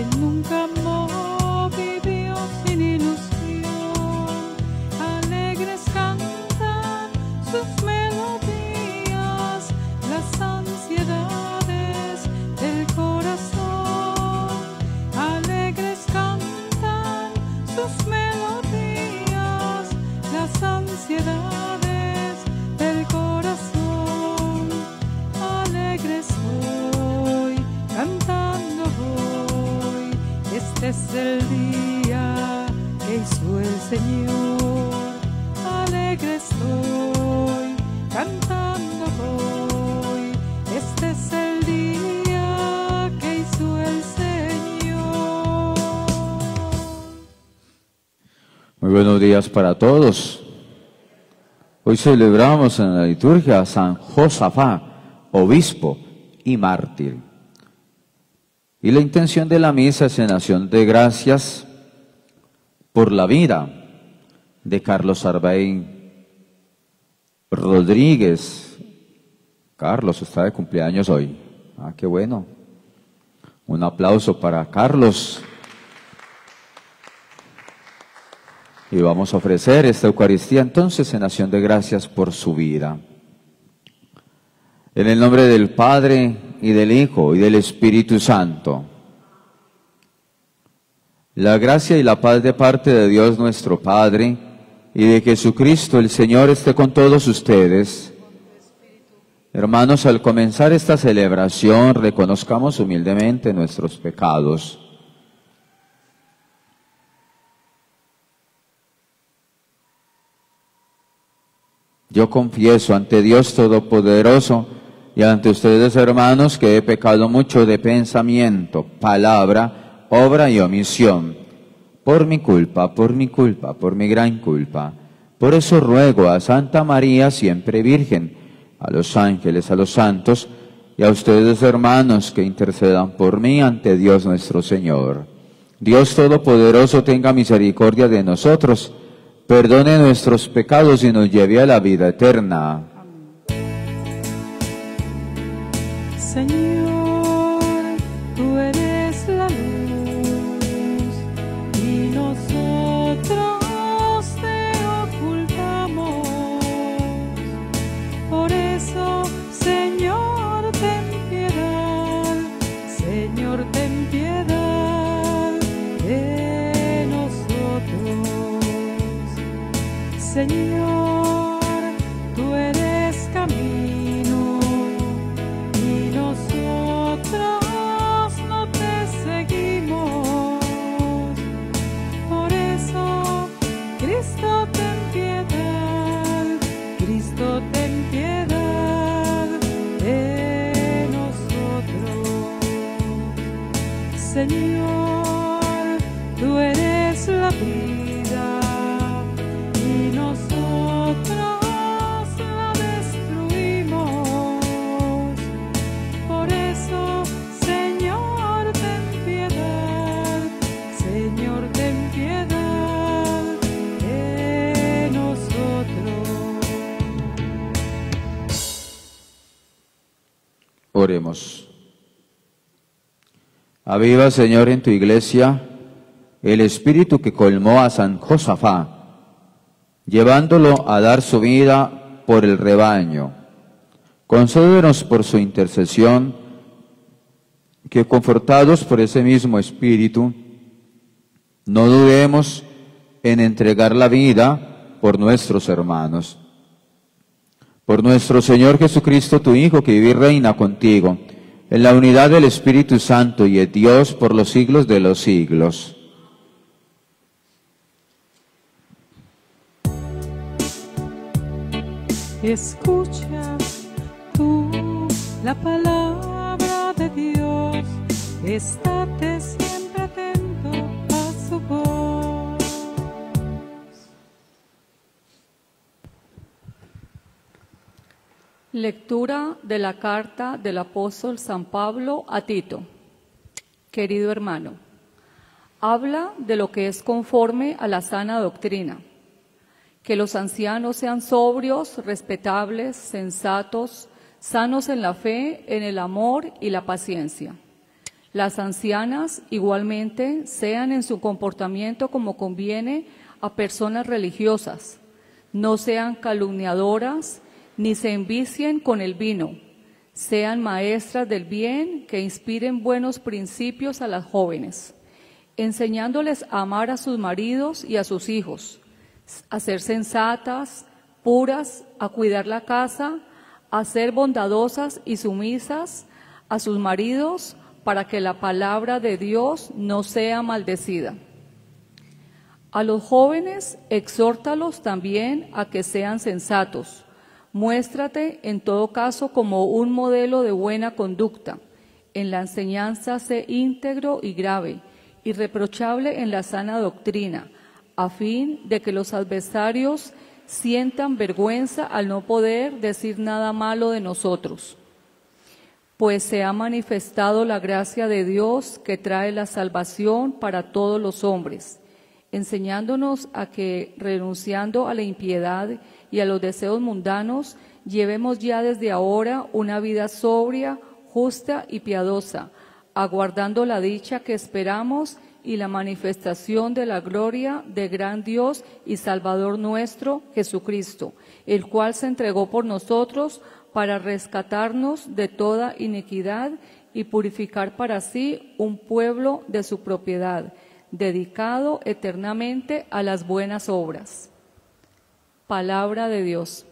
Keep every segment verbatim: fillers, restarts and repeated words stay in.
nunca amó vivió sin ilusión. Alegres cantan sus melodías, las ansiedades del corazón. Alegres cantan sus melodías, las ansiedades del corazón. Alegres voy, cantando voy, este es el día que hizo el Señor. Alegre estoy, cantando voy, este es el día que hizo el Señor. Muy buenos días para todos. Hoy celebramos en la liturgia a San Josafá, obispo y mártir. Y la intención de la misa es en acción de gracias por la vida de Carlos Arbey Rodríguez. Carlos está de cumpleaños hoy. Ah, qué bueno. Un aplauso para Carlos. Y vamos a ofrecer esta Eucaristía entonces en acción de gracias por su vida. En el nombre del Padre, y del Hijo, y del Espíritu Santo. La gracia y la paz de parte de Dios nuestro Padre, y de Jesucristo el Señor esté con todos ustedes. Hermanos, al comenzar esta celebración, reconozcamos humildemente nuestros pecados. Yo confieso ante Dios Todopoderoso y ante ustedes, hermanos, que he pecado mucho de pensamiento, palabra, obra y omisión. Por mi culpa, por mi culpa, por mi gran culpa. Por eso ruego a Santa María, siempre Virgen, a los ángeles, a los santos, y a ustedes, hermanos, que intercedan por mí ante Dios nuestro Señor. Dios Todopoderoso tenga misericordia de nosotros, perdone nuestros pecados y nos lleve a la vida eterna. Señor, tú eres la luz y nosotros te ocultamos. Por eso, Señor, ten piedad, Señor, ten piedad de nosotros. Señor, tú eres camino y nosotros no te seguimos. Por eso, Cristo, ten piedad, Cristo, ten piedad de nosotros. Señor, tú eres la vida y nosotros la destruimos. Por eso, Señor, ten piedad, Señor, ten piedad de nosotros. Oremos. Aviva, Señor, en tu iglesia el espíritu que colmó a San Josafá, llevándolo a dar su vida por el rebaño. Concédenos por su intercesión que, confortados por ese mismo espíritu, no dudemos en entregar la vida por nuestros hermanos. Por nuestro Señor Jesucristo, tu Hijo, que vive y reina contigo, en la unidad del Espíritu Santo y es Dios por los siglos de los siglos. Escucha tú la palabra de Dios, estate siempre atento a su voz. Lectura de la carta del apóstol San Pablo a Tito. Querido hermano, habla de lo que es conforme a la sana doctrina, que los ancianos sean sobrios, respetables, sensatos, sanos en la fe, en el amor y la paciencia. Las ancianas igualmente sean en su comportamiento como conviene a personas religiosas. No sean calumniadoras, ni se envicien con el vino. Sean maestras del bien que inspiren buenos principios a las jóvenes, enseñándoles a amar a sus maridos y a sus hijos, a ser sensatas, puras, a cuidar la casa, a ser bondadosas y sumisas a sus maridos, para que la palabra de Dios no sea maldecida. A los jóvenes, exhórtalos también a que sean sensatos. Muéstrate en todo caso como un modelo de buena conducta. En la enseñanza sé íntegro y grave, irreprochable en la sana doctrina, a fin de que los adversarios sientan vergüenza al no poder decir nada malo de nosotros. Pues se ha manifestado la gracia de Dios que trae la salvación para todos los hombres, enseñándonos a que, renunciando a la impiedad y a los deseos mundanos, llevemos ya desde ahora una vida sobria, justa y piadosa, aguardando la dicha que esperamos y la manifestación de la gloria de gran Dios y Salvador nuestro, Jesucristo, el cual se entregó por nosotros para rescatarnos de toda iniquidad y purificar para sí un pueblo de su propiedad, dedicado eternamente a las buenas obras. Palabra de Dios.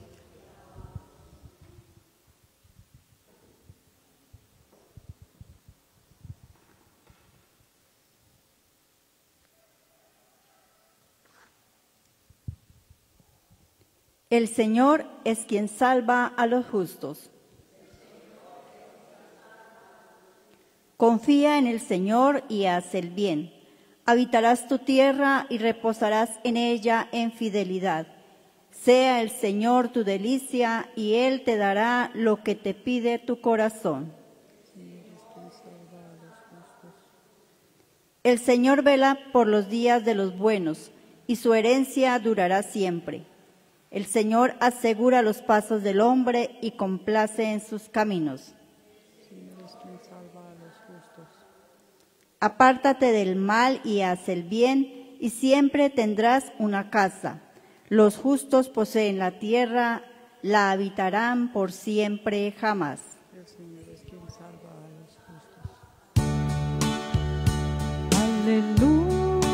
El Señor es quien salva a los justos. Confía en el Señor y haz el bien. Habitarás tu tierra y reposarás en ella en fidelidad. Sea el Señor tu delicia y Él te dará lo que te pide tu corazón. El Señor vela por los días de los buenos y su herencia durará siempre. El Señor asegura los pasos del hombre y complace en sus caminos. Apártate del mal y haz el bien, y siempre tendrás una casa. Los justos poseen la tierra, la habitarán por siempre jamás. El Señor es quien salva a los justos. Aleluya.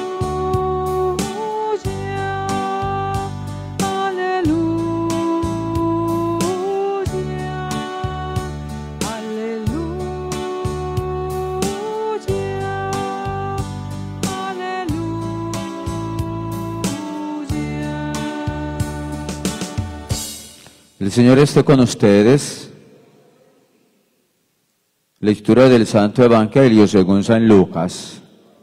El Señor esté con ustedes. Lectura del Santo Evangelio según San Lucas.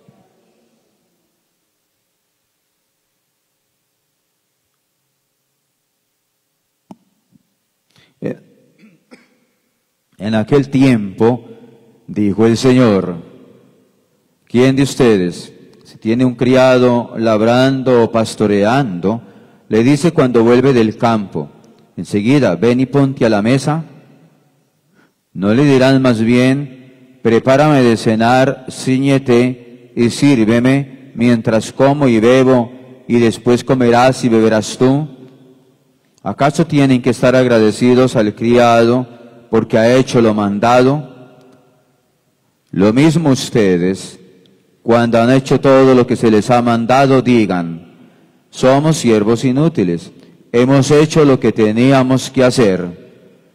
En aquel tiempo dijo el Señor: ¿quién de ustedes, si tiene un criado labrando o pastoreando, le dice cuando vuelve del campo: enseguida, ven y ponte a la mesa? ¿No le dirán más bien: prepárame de cenar, cíñete y sírveme mientras como y bebo, y después comerás y beberás tú? ¿Acaso tienen que estar agradecidos al criado porque ha hecho lo mandado? Lo mismo ustedes, cuando han hecho todo lo que se les ha mandado, digan: somos siervos inútiles. Hemos hecho lo que teníamos que hacer.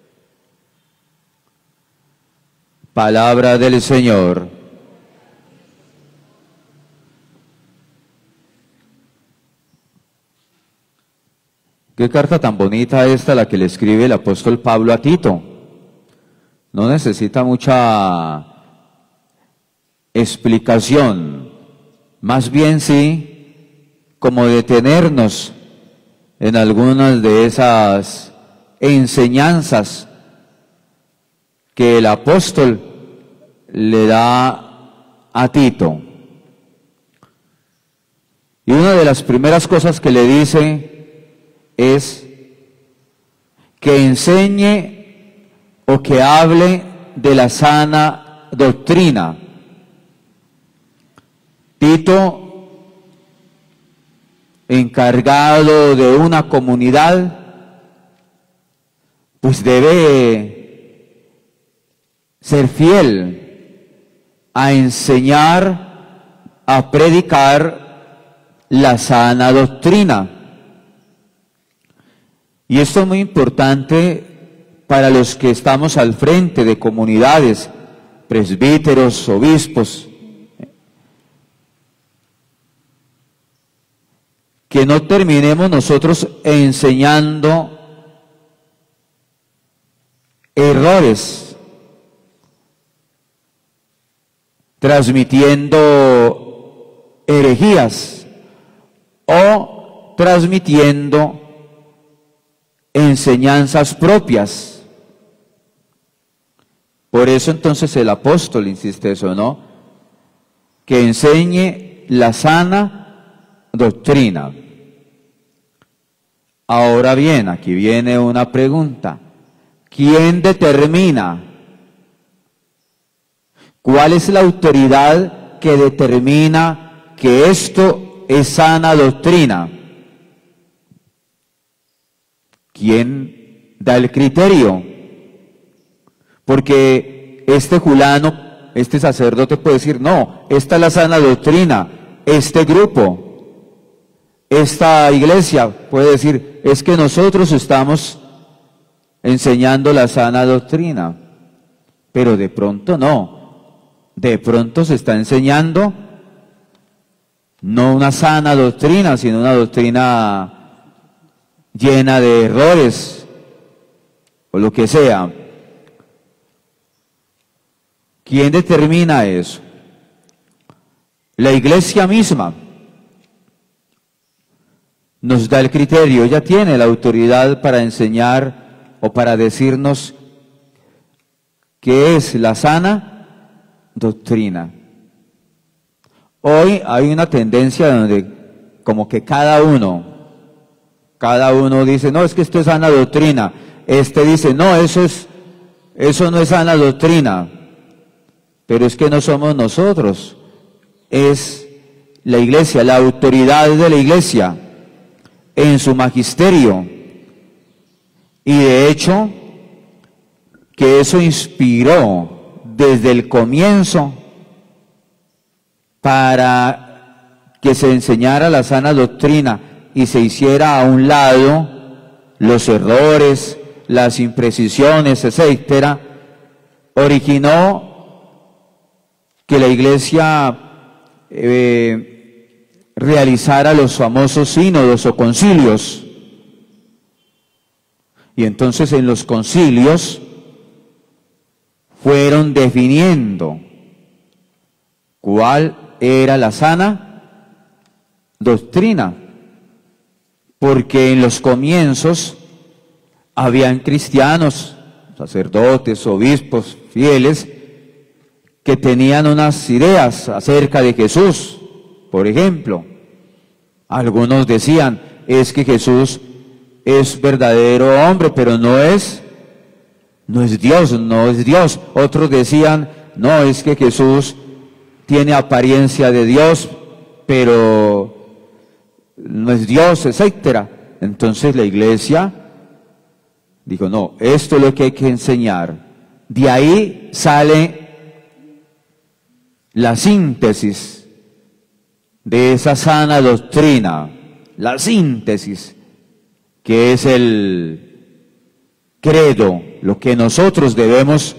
Palabra del Señor. Qué carta tan bonita esta la que le escribe el apóstol Pablo a Tito. No necesita mucha explicación, más bien sí, como detenernos en algunas de esas enseñanzas que el apóstol le da a Tito. Y una de las primeras cosas que le dice es que enseñe o que hable de la sana doctrina, Tito, encargado de una comunidad, pues debe ser fiel a enseñar, a predicar la sana doctrina. Y esto es muy importante para los que estamos al frente de comunidades, presbíteros, obispos, que no terminemos nosotros enseñando errores, transmitiendo herejías o transmitiendo enseñanzas propias. Por eso entonces el apóstol insiste eso, ¿no? Que enseñe la sana doctrina. Ahora bien, aquí viene una pregunta. ¿Quién determina? ¿Cuál es la autoridad que determina que esto es sana doctrina? ¿Quién da el criterio? Porque este fulano, este sacerdote puede decir, no, esta es la sana doctrina, este grupo, esta iglesia puede decir, es que nosotros estamos enseñando la sana doctrina, pero de pronto no, de pronto se está enseñando no una sana doctrina, sino una doctrina llena de errores, o lo que sea. ¿Quién determina eso? La iglesia misma nos da el criterio, ella tiene la autoridad para enseñar o para decirnos qué es la sana doctrina. Hoy hay una tendencia donde como que cada uno, cada uno dice, no, es que esto es sana doctrina. Este dice, no, eso es, eso no es sana doctrina. Pero es que no somos nosotros, es la iglesia, la autoridad de la iglesia en su magisterio. Y de hecho, que eso inspiró desde el comienzo para que se enseñara la sana doctrina y se hiciera a un lado los errores, las imprecisiones, etcétera, originó que la iglesia eh, realizara los famosos sínodos o concilios. Y entonces en los concilios fueron definiendo cuál era la sana doctrina, porque en los comienzos habían cristianos, sacerdotes, obispos, fieles, que tenían unas ideas acerca de Jesús. Por ejemplo, algunos decían, es que Jesús es verdadero hombre, pero no es, no es Dios, no es Dios. Otros decían, no, es que Jesús tiene apariencia de Dios, pero no es Dios, etcétera. Entonces la iglesia dijo, no, esto es lo que hay que enseñar. De ahí sale la síntesis de esa sana doctrina, la síntesis, que es el credo, lo que nosotros debemos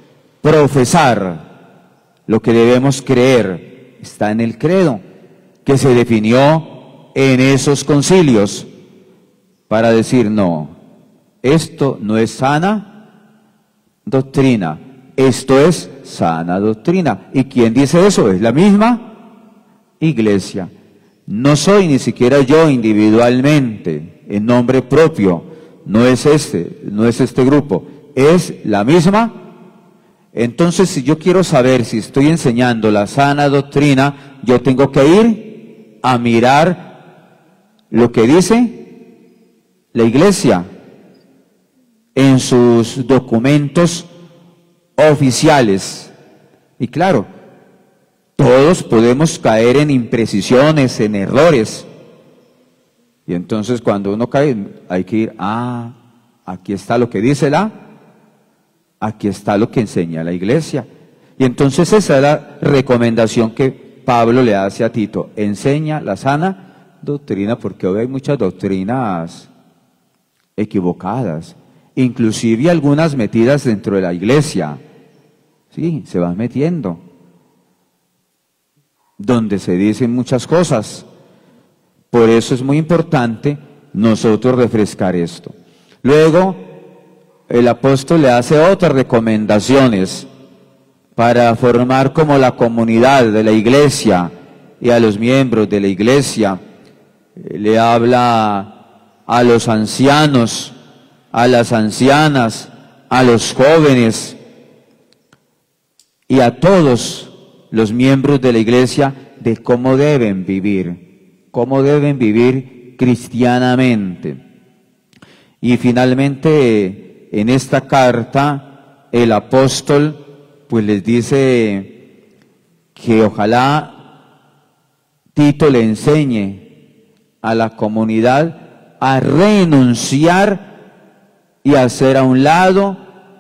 profesar, lo que debemos creer, está en el credo, que se definió en esos concilios, para decir, no, esto no es sana doctrina, esto es sana doctrina. ¿Y quién dice eso? Es la misma iglesia. No soy ni siquiera yo individualmente, en nombre propio, no es este, no es este grupo, es la misma. Entonces, si yo quiero saber si estoy enseñando la sana doctrina, yo tengo que ir a mirar lo que dice la iglesia en sus documentos oficiales. Y claro, Todos podemos caer en imprecisiones, en errores. Y entonces cuando uno cae, hay que ir, ah, aquí está lo que dice la, aquí está lo que enseña la iglesia. Y entonces esa es la recomendación que Pablo le hace a Tito: enseña la sana doctrina, porque hoy hay muchas doctrinas equivocadas, inclusive algunas metidas dentro de la iglesia. Sí, se van metiendo, donde se dicen muchas cosas. Por eso es muy importante nosotros refrescar esto. Luego, el apóstol le hace otras recomendaciones para formar como la comunidad de la iglesia y a los miembros de la iglesia. Le habla a los ancianos, a las ancianas, a los jóvenes y a todos los miembros de la iglesia de cómo deben vivir, cómo deben vivir cristianamente. Y finalmente, en esta carta, el apóstol pues les dice que ojalá Tito le enseñe a la comunidad a renunciar y hacer a un lado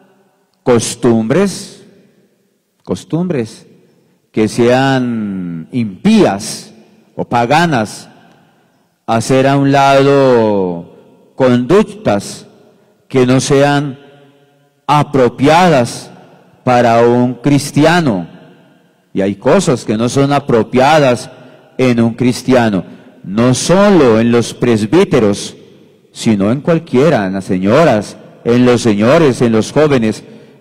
costumbres, costumbres que sean impías o paganas, hacer a un lado conductas que no sean apropiadas para un cristiano. Y hay cosas que no son apropiadas en un cristiano, no solo en los presbíteros, sino en cualquiera, en las señoras, en los señores, en los jóvenes.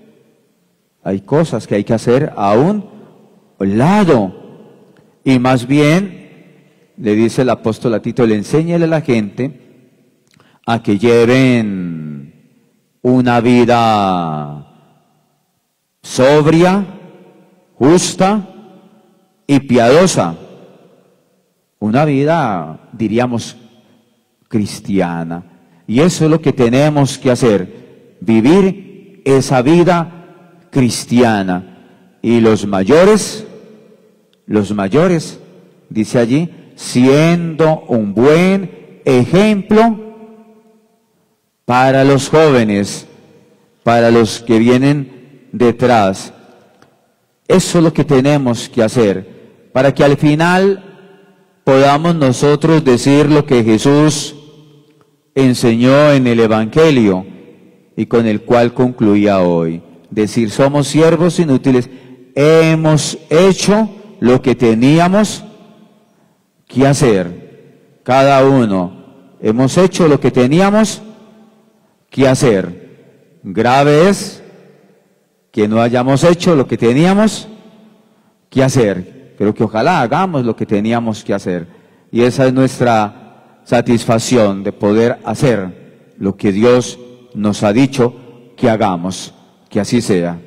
Hay cosas que hay que hacer a un lado. Y más bien, le dice el apóstol a Tito, le enséñale a la gente a que lleven una vida sobria, justa y piadosa. Una vida, diríamos, cristiana. Y eso es lo que tenemos que hacer, vivir esa vida cristiana. Y los mayores, los mayores, dice allí, siendo un buen ejemplo para los jóvenes, para los que vienen detrás. Eso es lo que tenemos que hacer, para que al final podamos nosotros decir lo que Jesús enseñó en el Evangelio y con el cual concluía hoy. Decir, somos siervos inútiles, hemos hecho lo que teníamos que hacer. Cada uno hemos hecho lo que teníamos que hacer. Grave es que no hayamos hecho lo que teníamos que hacer, pero que ojalá hagamos lo que teníamos que hacer. Y esa es nuestra satisfacción, de poder hacer lo que Dios nos ha dicho que hagamos. Que así sea.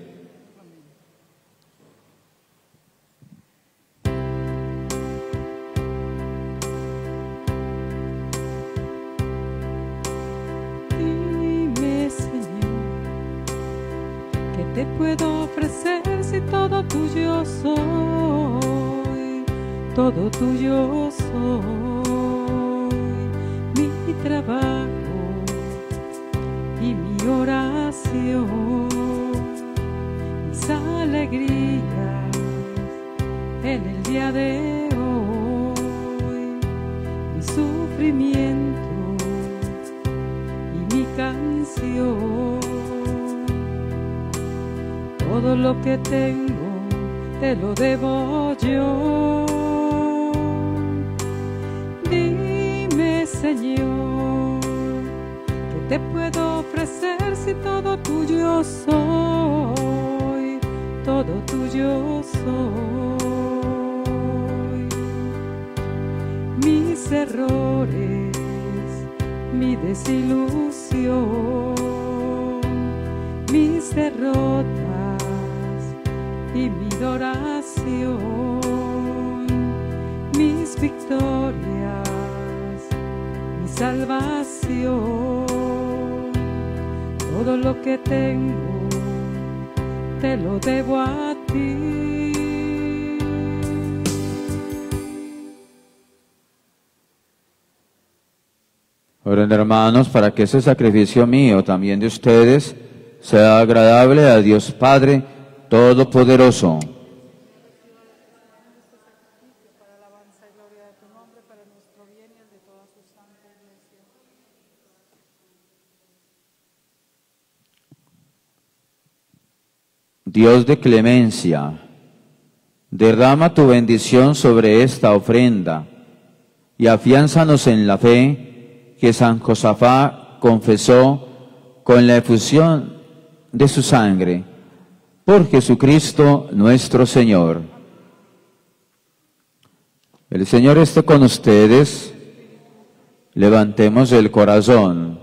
Dime, Señor, ¿qué te puedo ofrecer si todo tuyo soy? Todo tuyo soy. Mi trabajo y mi oración, mis alegrías en el día de hoy, mi sufrimiento y mi canción. Todo lo que tengo te lo debo yo. Dime, Señor, ¿qué te puedo ofrecer si todo tuyo soy? Todo tuyo soy. Mis errores, mi desilusión, mis derrotas y mi adoración, mis victorias, mi salvación. Todo lo que tengo te lo debo a ti. Oren, hermanos, para que ese sacrificio mío, también de ustedes, sea agradable a Dios Padre Todopoderoso. Dios de clemencia, derrama tu bendición sobre esta ofrenda y afiánzanos en la fe que San Josafá confesó con la efusión de su sangre, por Jesucristo nuestro Señor. El Señor esté con ustedes. Levantemos el corazón.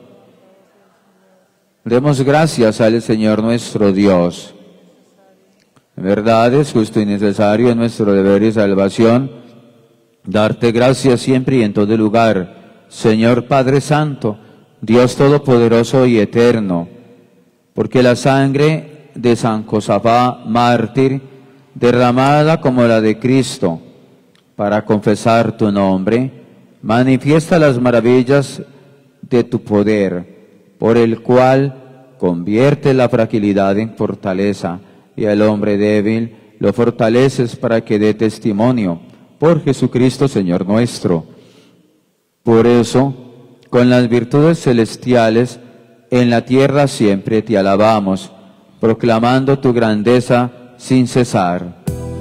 Demos gracias al Señor nuestro Dios. En verdad es justo y necesario en nuestro deber y salvación darte gracias siempre y en todo lugar, Señor Padre Santo, Dios Todopoderoso y Eterno, porque la sangre de San Josafá, mártir, derramada como la de Cristo, para confesar tu nombre, manifiesta las maravillas de tu poder, por el cual convierte la fragilidad en fortaleza, y al hombre débil lo fortaleces para que dé testimonio, por Jesucristo Señor nuestro. Por eso, con las virtudes celestiales, en la tierra siempre te alabamos, proclamando tu grandeza sin cesar.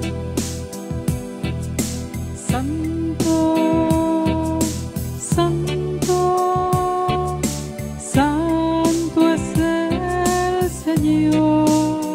Santo, santo, santo es el Señor.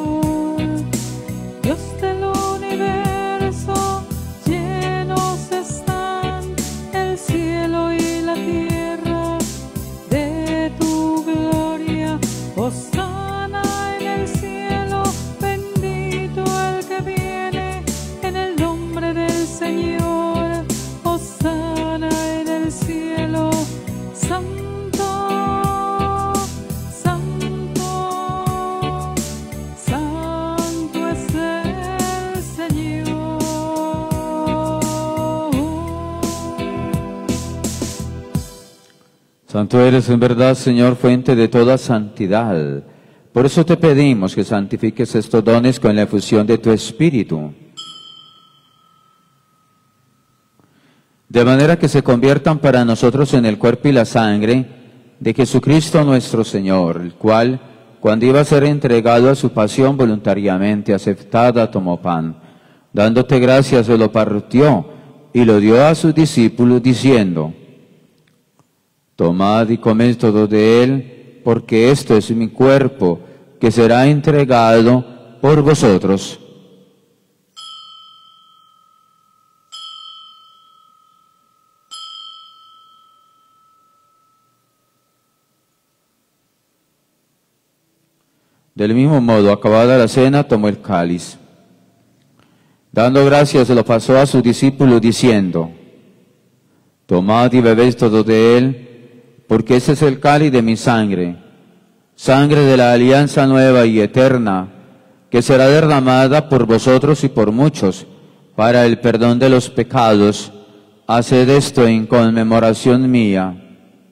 Santo eres en verdad, Señor, fuente de toda santidad. Por eso te pedimos que santifiques estos dones con la efusión de tu Espíritu, de manera que se conviertan para nosotros en el cuerpo y la sangre de Jesucristo nuestro Señor, el cual, cuando iba a ser entregado a su pasión voluntariamente aceptada, tomó pan, dándote gracias, se lo partió y lo dio a sus discípulos, diciendo: tomad y comed todo de él, porque esto es mi cuerpo, que será entregado por vosotros. Del mismo modo, acabada la cena, tomó el cáliz. Dando gracias, se lo pasó a sus discípulos, diciendo: tomad y bebed todo de él, porque ese es el cáliz de mi sangre, sangre de la alianza nueva y eterna, que será derramada por vosotros y por muchos, para el perdón de los pecados. Haced esto en conmemoración mía.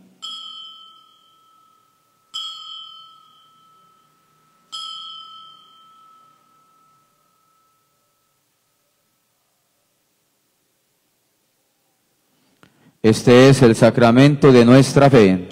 Este es el sacramento de nuestra fe.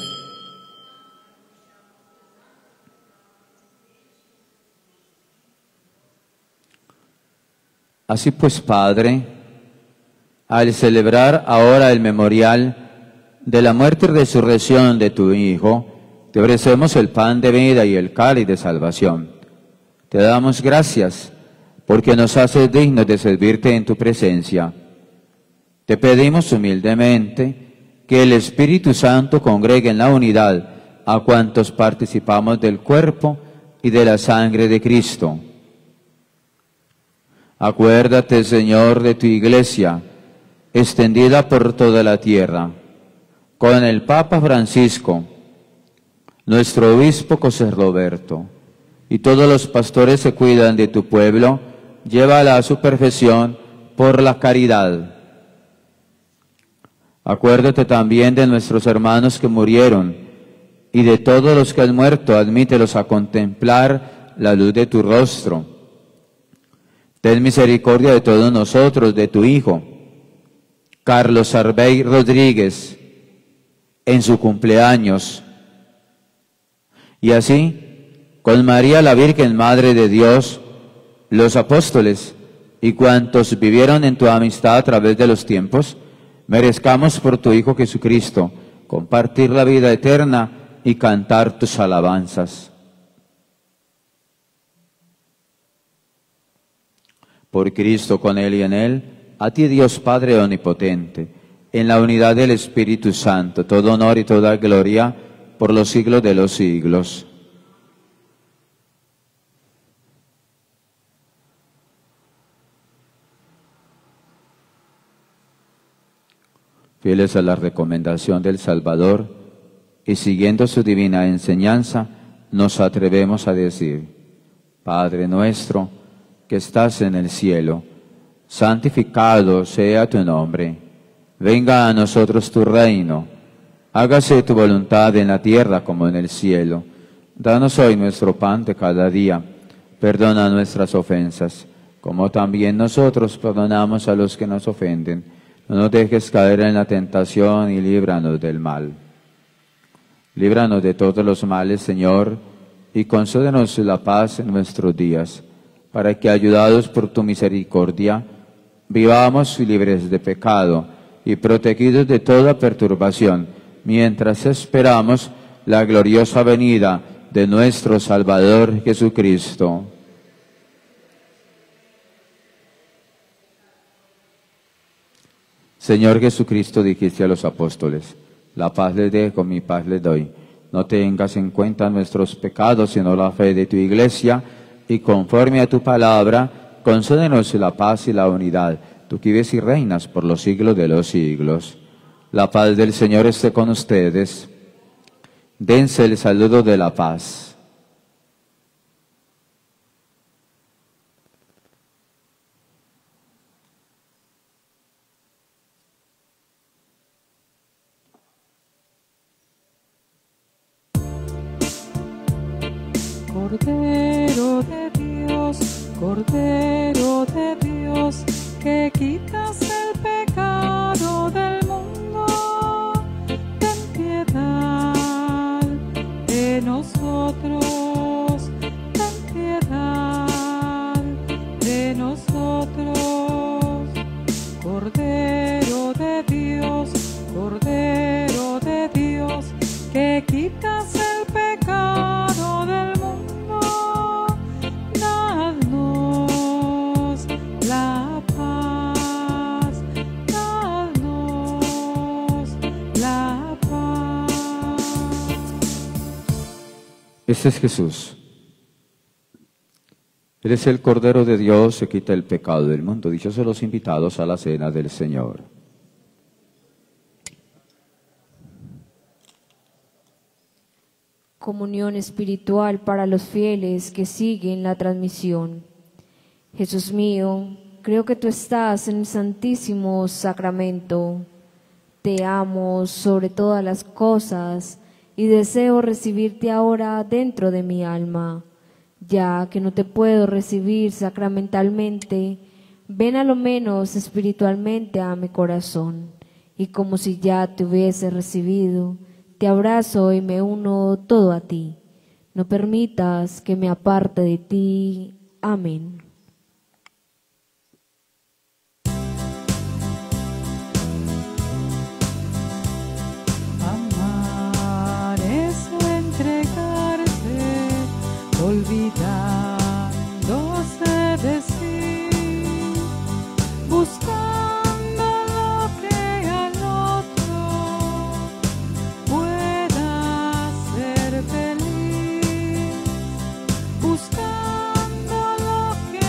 Así pues, Padre, al celebrar ahora el memorial de la muerte y resurrección de tu Hijo, te ofrecemos el pan de vida y el cáliz de salvación. Te damos gracias porque nos haces dignos de servirte en tu presencia. Te pedimos humildemente que el Espíritu Santo congregue en la unidad a cuantos participamos del cuerpo y de la sangre de Cristo. Acuérdate, Señor, de tu Iglesia, extendida por toda la tierra, con el Papa Francisco, nuestro obispo José Roberto, y todos los pastores que cuidan de tu pueblo, llévala a su perfección por la caridad. Acuérdate también de nuestros hermanos que murieron, y de todos los que han muerto, admítelos a contemplar la luz de tu rostro. Ten misericordia de todos nosotros, de tu Hijo, Carlos Arbey Rodríguez, en su cumpleaños. Y así, con María la Virgen, Madre de Dios, los apóstoles y cuantos vivieron en tu amistad a través de los tiempos, merezcamos por tu Hijo Jesucristo compartir la vida eterna y cantar tus alabanzas. Por Cristo, con Él y en Él, a ti Dios Padre Omnipotente, en la unidad del Espíritu Santo, todo honor y toda gloria por los siglos de los siglos. Fieles a la recomendación del Salvador y siguiendo su divina enseñanza, nos atrevemos a decir: Padre nuestro, que estás en el cielo, santificado sea tu nombre. Venga a nosotros tu reino. Hágase tu voluntad en la tierra como en el cielo. Danos hoy nuestro pan de cada día. Perdona nuestras ofensas, como también nosotros perdonamos a los que nos ofenden. No nos dejes caer en la tentación y líbranos del mal. Líbranos de todos los males, Señor, y concédenos la paz en nuestros días, para que, ayudados por tu misericordia, vivamos libres de pecado y protegidos de toda perturbación, mientras esperamos la gloriosa venida de nuestro Salvador Jesucristo. Señor Jesucristo, dijiste a los apóstoles: la paz les dejo, mi paz les doy. No tengas en cuenta nuestros pecados, sino la fe de tu Iglesia, y conforme a tu palabra, concédenos la paz y la unidad, tú que vives y reinas por los siglos de los siglos. La paz del Señor esté con ustedes. Dense el saludo de la paz. Cordero de Dios, Cordero de Dios, que quitas el pecado del mundo, ten piedad de nosotros, ten piedad de nosotros. Cordero de Dios, Cordero de Dios, que quitas el pecado del mundo, danos la paz, danos la paz. Este es Jesús. Él es el Cordero de Dios que quita el pecado del mundo. Dichosos los invitados a la cena del Señor. Comunión espiritual para los fieles que siguen la transmisión. Jesús mío, creo que tú estás en el Santísimo Sacramento. Te amo sobre todas las cosas y deseo recibirte ahora dentro de mi alma. Ya que no te puedo recibir sacramentalmente, ven a lo menos espiritualmente a mi corazón, y como si ya te hubiese recibido, te abrazo y me uno todo a ti. No permitas que me aparte de ti. Amén. Amar es entregarse, olvidándose de sí, buscando lo que al otro pueda ser feliz, buscando lo que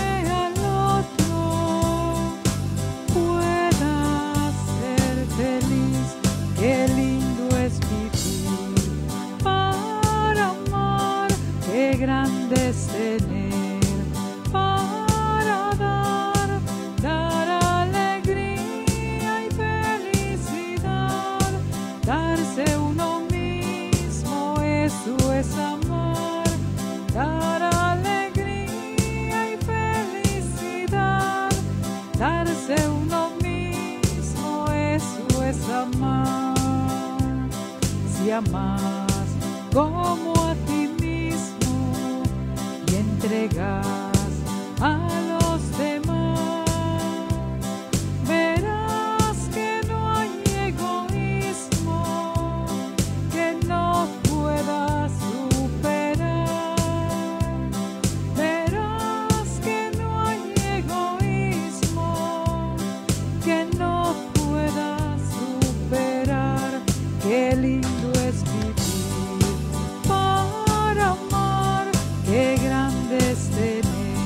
amar. Si amas como a ti mismo y entregas a los demás, verás que no hay egoísmo que no pueda superar. Verás que no hay egoísmo que no pueda superar. Qué lindo es vivir para amar, qué grande es tener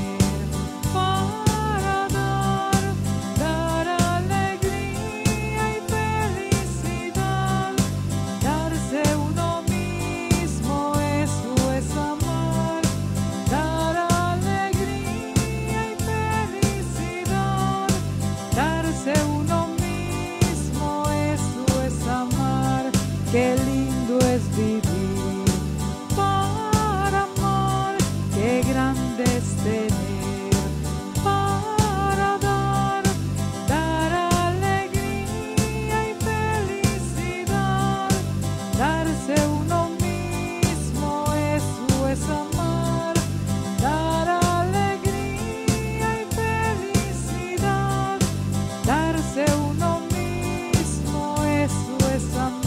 para dar, dar alegría y felicidad. Darse uno mismo, eso es amar. Dar alegría y felicidad. Darse uno mismo, eso es amar. Qué lindo es vivir para amar, qué grande es tener para dar, dar alegría y felicidad. Darse uno mismo, eso es amar. Dar alegría y felicidad. Darse uno mismo, eso es amar.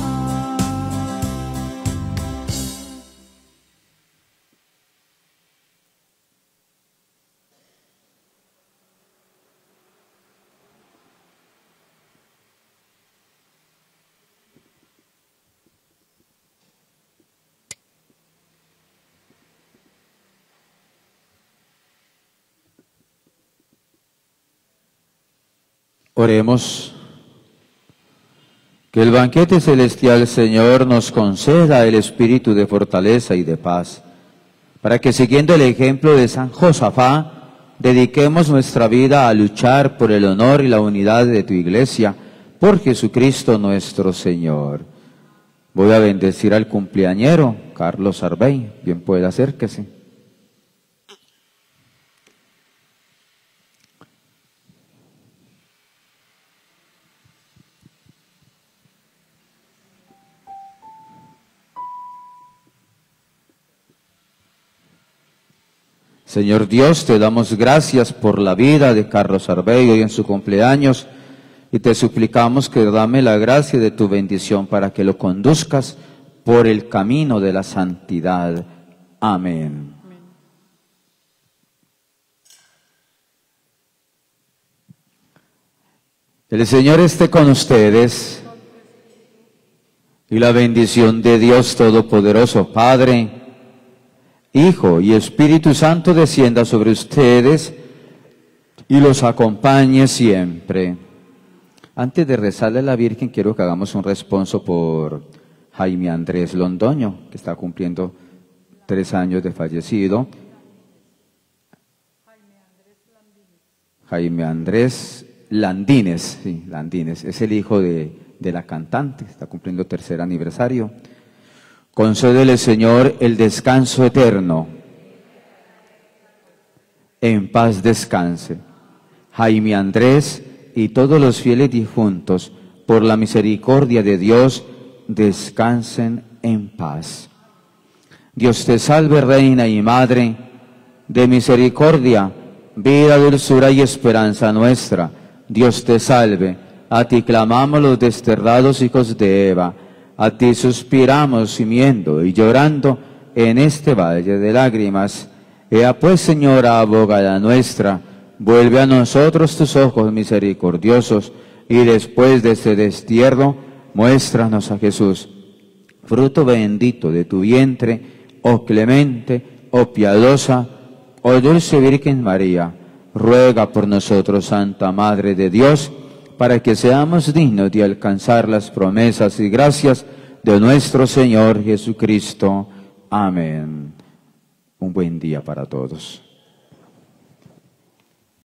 Oremos. Que el banquete celestial, Señor, nos conceda el espíritu de fortaleza y de paz, para que, siguiendo el ejemplo de San Josafá, dediquemos nuestra vida a luchar por el honor y la unidad de tu Iglesia, por Jesucristo nuestro Señor. Voy a bendecir al cumpleañero, Carlos Arbey. Bien puede, acérquese. Señor Dios, te damos gracias por la vida de Carlos Arbey hoy en su cumpleaños y te suplicamos que dame la gracia de tu bendición para que lo conduzcas por el camino de la santidad. Amén. El Señor esté con ustedes y la bendición de Dios Todopoderoso, Padre, Hijo y Espíritu Santo descienda sobre ustedes y los acompañe siempre. Antes de rezarle a la Virgen, quiero que hagamos un responso por Jaime Andrés Londoño, que está cumpliendo tres años de fallecido. Jaime Andrés Landines, sí, Landines, es el hijo de, de la cantante, está cumpliendo tercer aniversario. Concédele, Señor, el descanso eterno. En paz descanse Jaime Andrés y todos los fieles difuntos, por la misericordia de Dios, descansen en paz. Dios te salve, Reina y Madre, de misericordia, vida, dulzura y esperanza nuestra. Dios te salve, a ti clamamos los desterrados hijos de Eva. A ti suspiramos gimiendo y llorando en este valle de lágrimas. Ea pues, Señora abogada nuestra, vuelve a nosotros tus ojos misericordiosos, y después de este destierro, muéstranos a Jesús, fruto bendito de tu vientre, oh clemente, oh piadosa, oh dulce Virgen María. Ruega por nosotros, Santa Madre de Dios, para que seamos dignos de alcanzar las promesas y gracias de nuestro Señor Jesucristo. Amén. Un buen día para todos.